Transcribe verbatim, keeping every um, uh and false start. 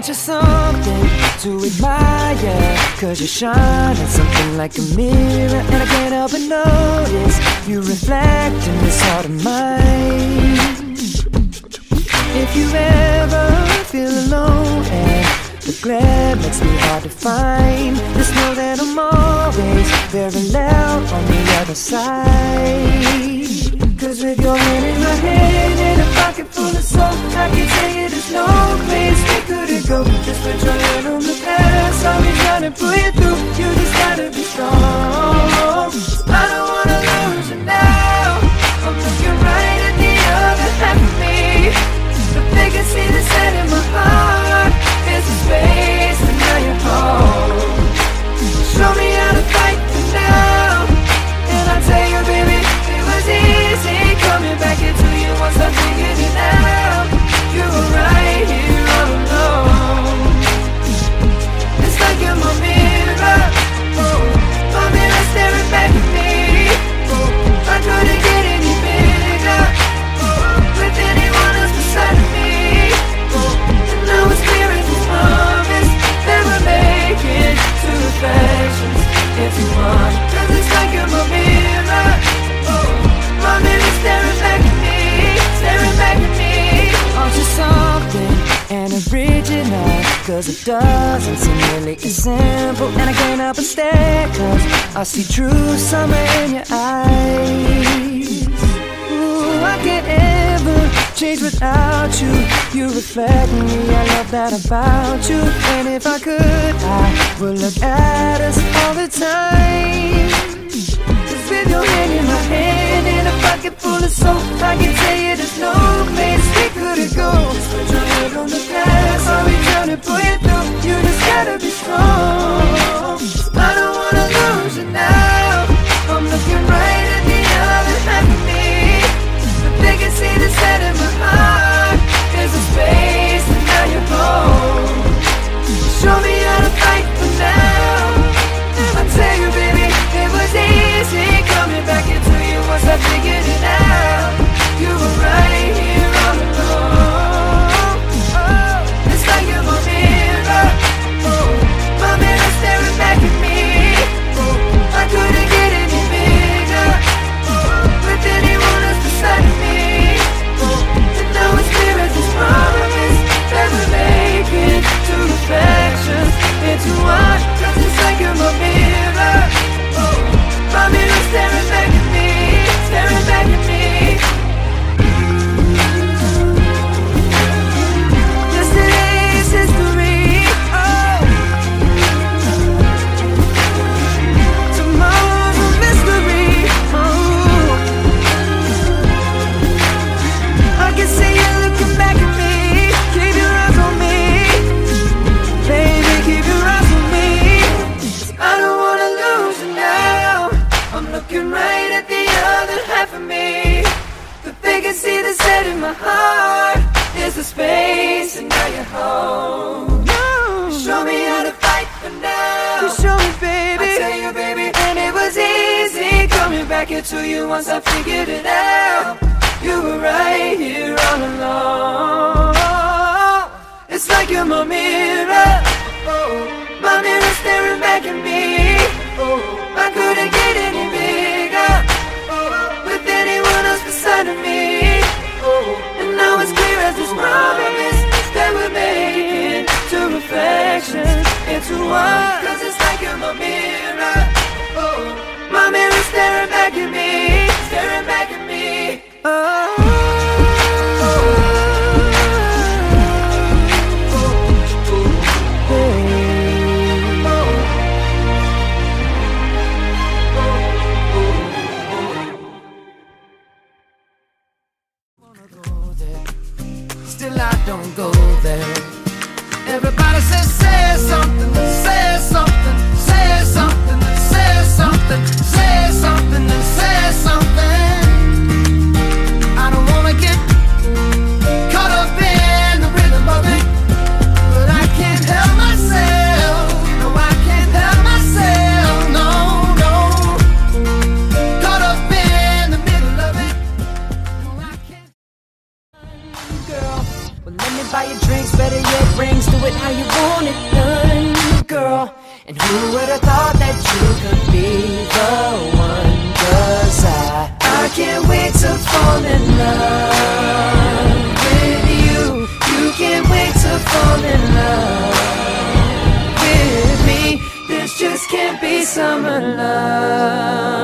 Aren't you something to admire? Cause you shine at something like a mirror, and I can't help but notice you reflect in this heart of mine. If you ever feel alone and the glare makes me hard to find, just know that I'm always very loud on the other side. Cause with your hand in my hand and a pocket full of soap, I can tell you there's no place we couldn't go. Just put your hand on the past, I'll be trying to pull you through. You just gotta be strong. I don't wanna lose you now. I'm looking right at the other half of me. The vacancy that's set in my heart is a space, and now you're home. Show me how to fight for now, and I'll tell you, baby, it was easy coming back into you once I figured it out. You were right here all alone. It's like you're my mirror, oh, my mirror staring back at me. Oh, I couldn't get any bigger, oh, with anyone else beside of me. Oh, and now it's clear as this promise that we're making two reflections into one. Cause it's like you're my mirror, oh, my mirror staring back at me, staring back at me. Aren't you something and original? Cause it doesn't seem really as simple, and I can't help but stare, cause I see true summer in your eyes. Ooh, I can't ever change without you. You reflect me, I love that about you. And if I could, I would look at us all the time. Cause with your hand in my hand and a pocket full of soap, I can tell you there's no place we couldn't go. Just put your head on the past, I'll be trying to pull you through. You just gotta be strong. I don't wanna lose you now. I'm looking right at the other half of me. The vacancy that's set in my heart is a space, and now you're home. Show me how to fight for now, and I tell you, baby, it was easy coming back into you once I figured it out. You were right here all along. Oh, it's like you're my mirror, oh, my mirror staring back at me. Oh, I couldn't get any bigger, oh, with anyone else beside of me. Oh, and now it's clear as this promise that we're making two reflections into one. Cause it's like you're my mirror, oh, my mirror staring back at me, staring back at me. Yesterday's history, oh, tomorrow's a mystery, oh. I can see you looking back at me. Keep your eyes on me, baby, keep your eyes on me. I don't wanna lose you now. I'm looking right at the other half of me. The vacancy that's set in my heart is the space, and now you're home. You show me how to fight for now. You show me, baby. I tell you, baby, and it was easy coming back into you once I figured it out. You were right here all along. It's like you're my mirror, oh, my mirror staring back at me. Oh, I couldn't get any bigger, oh, with anyone else beside of me. Oh, and now it's clear as this promise that we're making two reflections into one. Cause it's like you're my mirror, oh, my mirror staring back at me, staring back at me. Oh, still I don't go there. Everybody says, say something, say something, say something, say something, say something, say something. I don't wanna get caught up in the rhythm of it, but I can't help myself. No, I can't help myself. No, no. Caught up in the middle of it. No, I can't. Girl, Well, let me buy you drinks, better yet rings. Do it how you want it done, girl. And who would have thought that you could be the one? 'Cause I, I can't wait to fall in love with you. You can't wait to fall in love with me. This just can't be summer love.